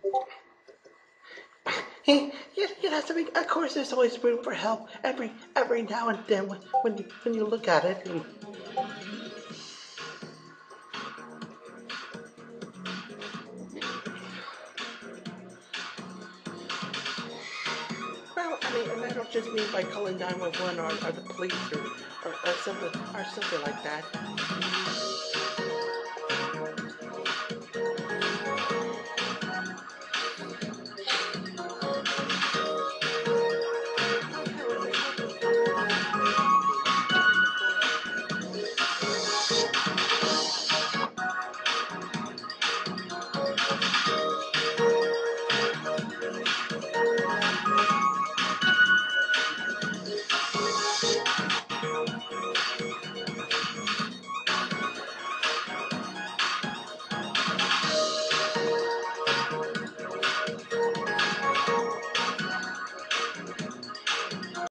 Yes, I mean, of course, there's always room for help every now and then when you look at it. Well, I mean, and I don't just mean by calling 911 or the police or something like that.